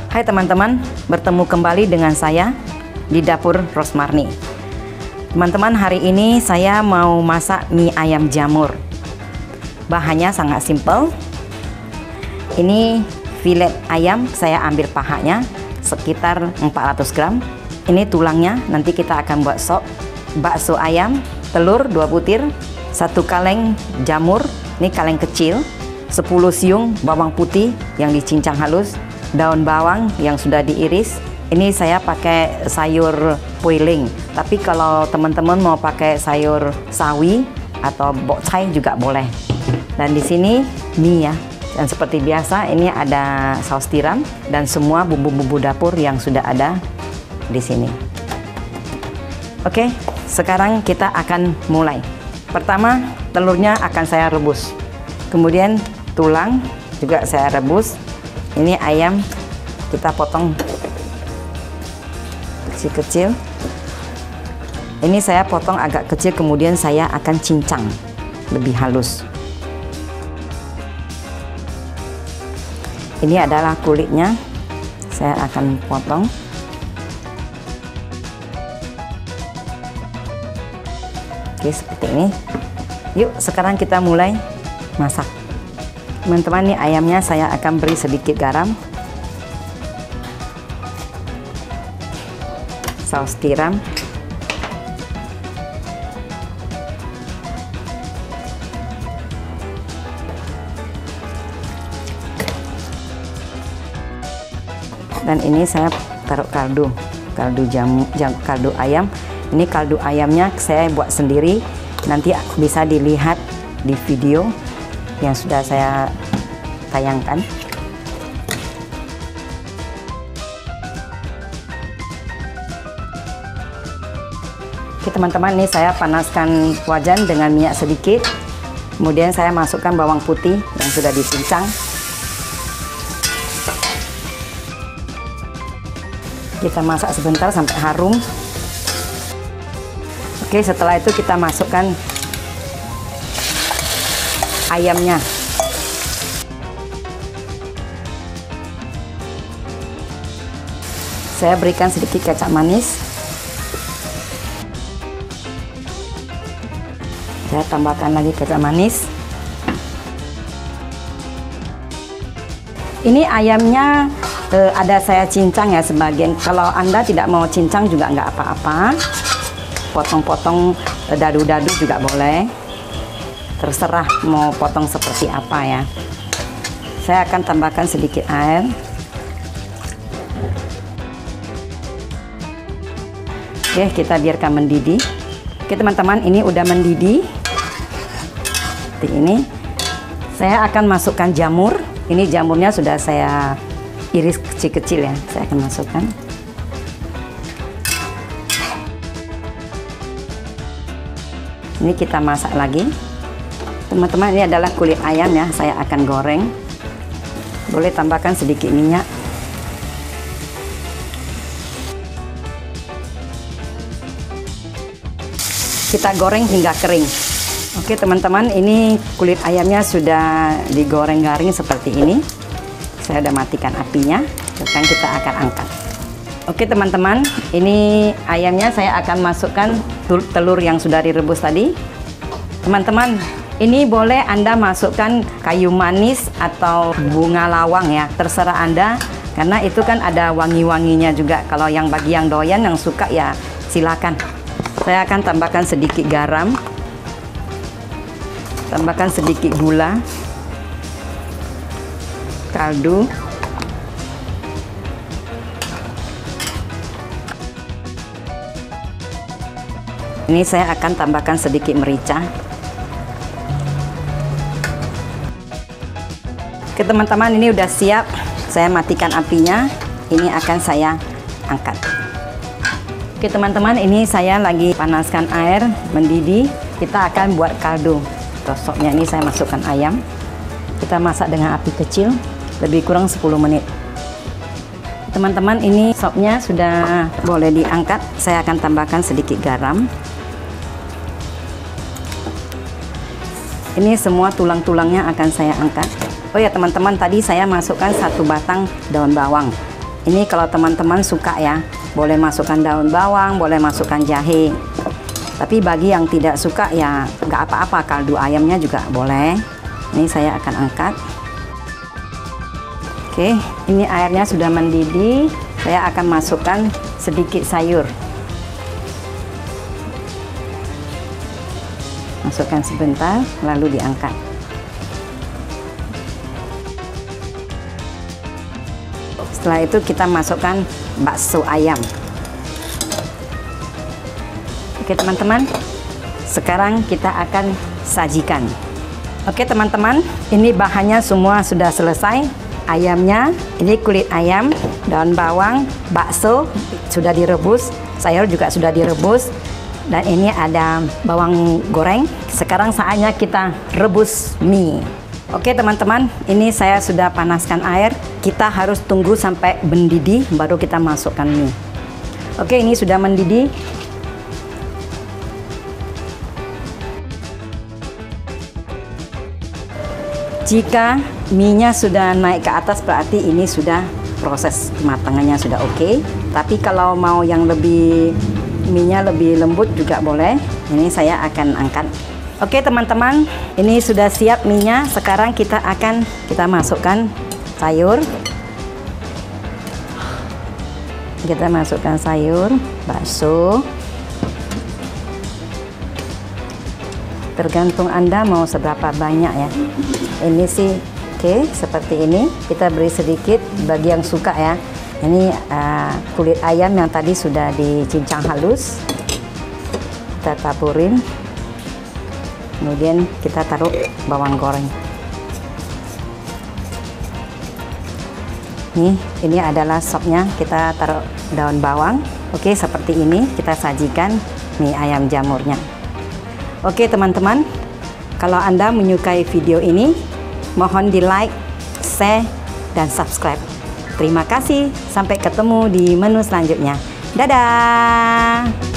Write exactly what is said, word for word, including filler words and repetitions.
Hai teman-teman, bertemu kembali dengan saya di dapur Rosmarni. Teman-teman, hari ini saya mau masak mie ayam jamur. Bahannya sangat simpel. Ini filet ayam, saya ambil pahanya sekitar empat ratus gram. Ini tulangnya, nanti kita akan buat sop. Bakso ayam, telur dua butir, satu kaleng jamur, ini kaleng kecil, sepuluh siung bawang putih yang dicincang halus, daun bawang yang sudah diiris. Ini saya pakai sayur puiling, tapi kalau teman-teman mau pakai sayur sawi atau bokcai juga boleh. Dan di sini mie ya. Dan seperti biasa ini ada saus tiram dan semua bumbu-bumbu dapur yang sudah ada di sini. Oke, sekarang kita akan mulai. Pertama, telurnya akan saya rebus. Kemudian tulang juga saya rebus. Ini ayam kita potong kecil-kecil. Ini saya potong agak kecil, kemudian saya akan cincang lebih halus. Ini adalah kulitnya, saya akan potong. Oke, seperti ini. Yuk, sekarang kita mulai masak. Teman-teman, ini ayamnya saya akan beri sedikit garam, saus tiram, dan ini saya taruh kaldu, kaldu jamu, jam, kaldu ayam. Ini kaldu ayamnya saya buat sendiri, nanti bisa dilihat di video yang sudah saya tayangkan. Oke teman-teman, ini saya panaskan wajan dengan minyak sedikit, kemudian saya masukkan bawang putih yang sudah dicincang. Kita masak sebentar sampai harum. Oke, setelah itu kita masukkan ayamnya. Saya berikan sedikit kecap manis. Saya tambahkan lagi kecap manis. Ini ayamnya eh, ada saya cincang ya sebagian. Kalau Anda tidak mau cincang juga nggak apa-apa. Potong-potong dadu-dadu juga boleh. Terserah mau potong seperti apa ya. Saya akan tambahkan sedikit air. Oke, kita biarkan mendidih. Oke teman-teman, ini udah mendidih seperti ini. Saya akan masukkan jamur. Ini jamurnya sudah saya iris kecil-kecil ya. Saya akan masukkan. Ini kita masak lagi. Teman-teman, ini adalah kulit ayam ya, saya akan goreng. Boleh tambahkan sedikit minyak. Kita goreng hingga kering. Oke teman-teman, ini kulit ayamnya sudah digoreng garing seperti ini. Saya sudah matikan apinya, sekarang kita akan angkat. Oke teman-teman, ini ayamnya saya akan masukkan telur yang sudah direbus tadi. Teman-teman, ini boleh Anda masukkan kayu manis atau bunga lawang ya, terserah Anda, karena itu kan ada wangi-wanginya juga. Kalau yang bagi yang doyan, yang suka ya silakan. Saya akan tambahkan sedikit garam, tambahkan sedikit gula, kaldu, ini saya akan tambahkan sedikit merica. Oke teman-teman, ini udah siap. Saya matikan apinya. Ini akan saya angkat. Oke teman-teman, ini saya lagi panaskan air mendidih. Kita akan buat kaldu. Sopnya ini saya masukkan ayam. Kita masak dengan api kecil lebih kurang sepuluh menit. Teman-teman, ini sopnya sudah boleh diangkat. Saya akan tambahkan sedikit garam. Ini semua tulang-tulangnya akan saya angkat. Oh ya teman-teman, tadi saya masukkan satu batang daun bawang. Ini kalau teman-teman suka ya, boleh masukkan daun bawang, boleh masukkan jahe. Tapi bagi yang tidak suka ya nggak apa-apa, kaldu ayamnya juga boleh. Ini saya akan angkat. Oke, ini airnya sudah mendidih. Saya akan masukkan sedikit sayur. Masukkan sebentar, lalu diangkat. Setelah itu kita masukkan bakso ayam. Oke teman-teman, sekarang kita akan sajikan. Oke teman-teman, ini bahannya semua sudah selesai. Ayamnya, ini kulit ayam, daun bawang, bakso sudah direbus, sayur juga sudah direbus, dan ini ada bawang goreng. Sekarang saatnya kita rebus mie. Oke teman-teman, ini saya sudah panaskan air. Kita harus tunggu sampai mendidih baru kita masukkan mie. Oke, ini sudah mendidih. Jika mie-nya sudah naik ke atas berarti ini sudah proses kematangannya sudah oke. Tapi kalau mau yang lebih mie-nya lebih lembut juga boleh. Ini saya akan angkat. Oke teman-teman, ini sudah siap mie-nya. Sekarang kita akan kita masukkan sayur. Kita masukkan sayur, bakso. Tergantung Anda mau seberapa banyak ya. Ini sih oke, okay, seperti ini. Kita beri sedikit bagi yang suka ya. Ini uh, kulit ayam yang tadi sudah dicincang halus. Kita taburin. Kemudian kita taruh bawang goreng. Nih, ini adalah sopnya. Kita taruh daun bawang. Oke, okay, seperti ini kita sajikan mie ayam jamurnya. Oke teman-teman, kalau Anda menyukai video ini, mohon di like, share, dan subscribe. Terima kasih, sampai ketemu di menu selanjutnya. Dadah!